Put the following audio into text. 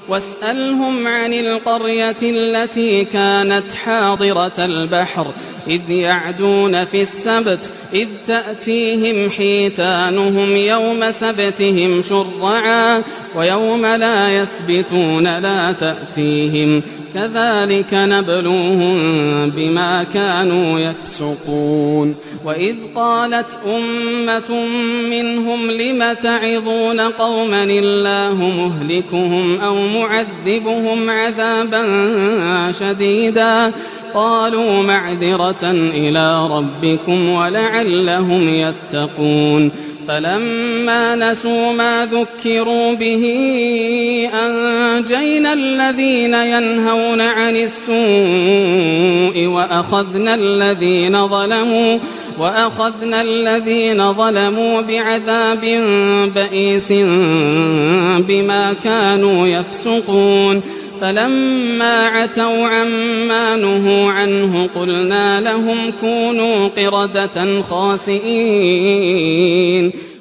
واسألهم عن القرية التي كانت حاضرة البحر إذ يعدون في السبت إذ تأتيهم حيتانهم يوم سبتهم شرعا ويوم لا يسبتون لا تأتيهم كذلك نبلوهم بما كانوا يفسقون وإذ قالت أمة منهم لم تعظون قوما الله مهلكهم أو معذبهم عذابا شديدا قالوا معذرة إلى ربكم ولعلهم يتقون فلما نسوا ما ذكروا به أنجينا الذين ينهون عن السوء وأخذنا الذين ظلموا بعذاب بئيس بما كانوا يفسقون فلما عتوا عما نهوا عنه قلنا لهم كونوا قردة خاسئين